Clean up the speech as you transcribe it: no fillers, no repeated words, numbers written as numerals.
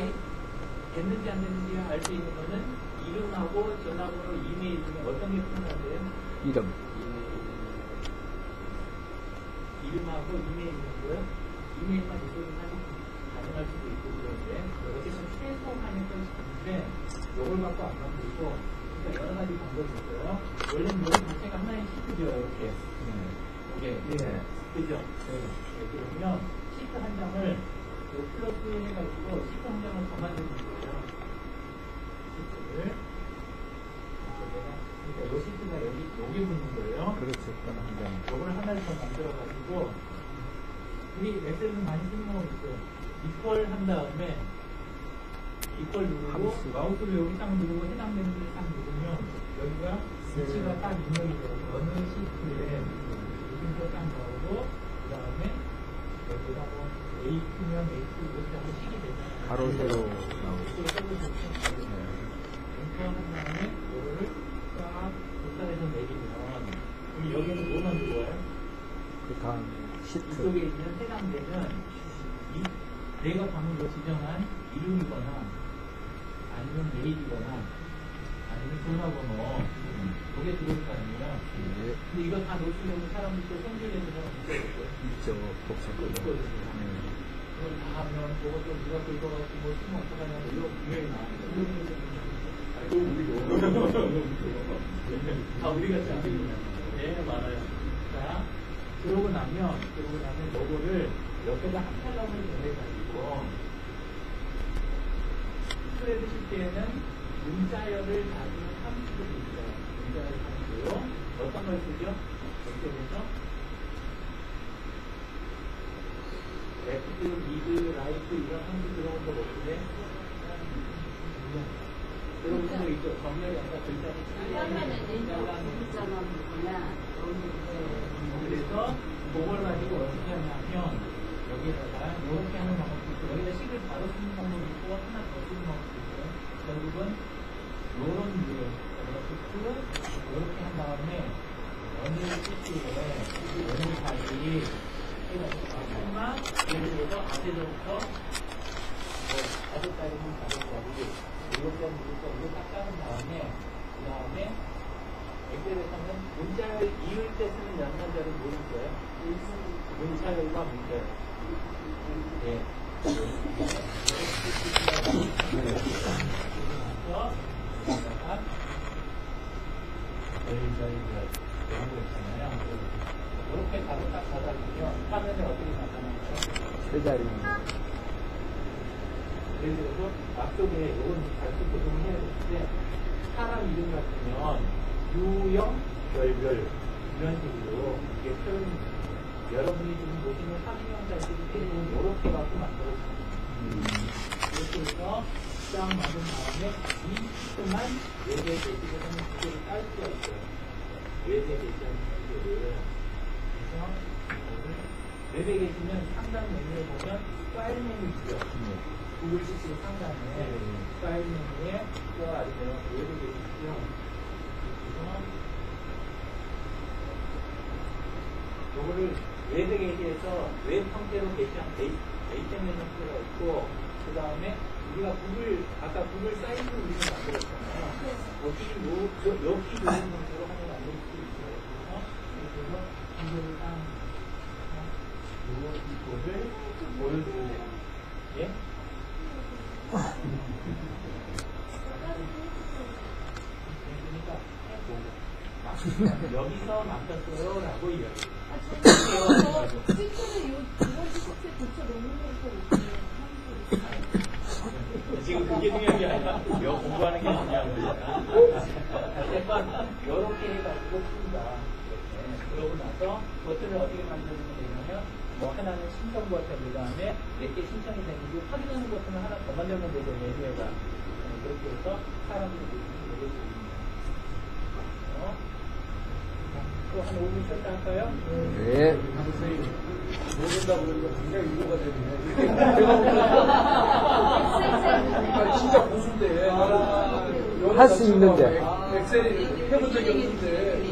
됐는지 안 됐는지 알 수 있는 거는 이름하고 전화번호, 이메일 중에 어떤 게 편한데요? 이름. 이름하고 이메일이고요. 이메일만 있어도 사실 가능할 수도 있고 그런데 어쨌든 최소 한의 것이 있는데 이걸 갖고 안 만들고 그러니까 여러 가지 방법이 있어요. 원래는 이거 자체가 하나의 시트죠. 이렇게. 이게 그죠? 그러면 시트 한 장을 플러스 해가지고 시트 한 장을 더 만드는 거예요. 시트를. 그러니까 이 시트가 여기 붙는 거예요. 그렇죠. 한 장. 이걸 하나를 더 만들어가지고 우리 엑셀은 많이 쓰는 거 있어요. 이퀄 한 다음에 이퀄 누르고 마우스로 여기 딱 누르고 해당되는 데를 딱 누르면 여기가 위치가 딱 입력이 돼요. 어느 시트에 이름도 딱 나오고 그 다음에 여기가 뭐 A2면 A2 이렇게 하면 식이 되잖아요. 가로 세로 나오고. 엔터 한 다음에 이거를 딱 복사해서 내리면 그럼 여기는 뭐만 들어와요? 그 다음 시트. 이쪽에 있는 해당되는 내가 방금 지정한 이름이거나 아니면 메일이거나 아니면 전화번호 그게 들어올 거 아니에요. 근데 이거 다 놓치려면 사람들이 또 성질내는 사람 있죠. 복잡하고. 그걸 다 하면 그것도 누가 긁어가지고 뭐 쓰면 어떡하냐고 이거 다 우리가 짜증이냐. 네, 맞아요. 자, 그러고 나면 요거를 옆에다 한 칼럼을 보내가지고 스크랩 쓰실 때에는 문자열을 가지는 함수들이 있어요. 문자열 함수. 어떤 걸 쓰죠? 엑셀에서 레프트, 미드, 라이트 이런 함수 들어온 거 못쓰네? 들어온 거 있죠? 정렬이 아니라 글자를 그래서 그걸 가지고 어떻게 하냐면 여기다가 이렇게 하는 방법도 있고 여기다 식을 바로 쓰는 방법이 있고 하나 더 쓰는 방법도 있고요. 결국은 요런 이렇게 한 다음에 어느 시트에 어느 파일이 설마 예를 들어서 앞에서부터 5자리는 5자리 이렇게 이거 딱 짜는 다음에 그 다음에 엑셀에서는 문자를 이을 때 쓰는 연산자를 뭐 있어요? 문자열과 문자열. 네. 이렇게 바로 딱 받아주면 화면에 어떻게 나타나요? 세 자리. 예를 들어서 앞쪽에 이건 발표 고정을 해야 되는데 사람 이름 같으면 유형, 별별 이런 식으로 이게 표현 여러분이 지금 보시는 상명자식이 때리는 이렇게 갖고 만들어줍니다. 이렇게 해서 쫙 만든 다음에 이 시트만 외대 게시에서는 두 개를 깔 수가 있어요. 외대 게시하는 두 개를. 그래서 외대 게시는 상단 메뉴에 보면 파일 메뉴 있죠. 구글 시트 상단에 파일 메뉴에 저 아래로 외대 게시 있죠. 요거를 웹에 게시해서 웹 형태로 게시한 HTML 형태가 있고 그 다음에 우리가 아까 구글 사이트 우리가 만들었잖아요. 여기 이런 형태로 하나 만들 수 있어요. 그래서 구글을 이거를 보여주세요. 예? 그러니까 여기서 맡겼어요 라고 이야기해요. 실제로 이번 시트에 붙여놓는 거 지금 그게 중요한 게 아니라 이거 공부하는 게 중요한 거니까. 어쨌건 이렇게 해가지고 푼다. 그러고 나서 버튼을 어떻게 만들면 되냐면 뭐 하나는 신청 버튼 그 다음에 몇 개 신청이 되는지 확인하는 버튼을 하나 더 만들면 되죠. 메뉴에다. 그렇게 해서 사람들이 내릴 수 있는 거예요. 또 한 5분 쉬었다 할까요? 네. 모른다고 그러니까 굉장히 위로가 되네. 제가 진짜 고수인데 할 수 있는데. 엑셀이 해본 적이 없는데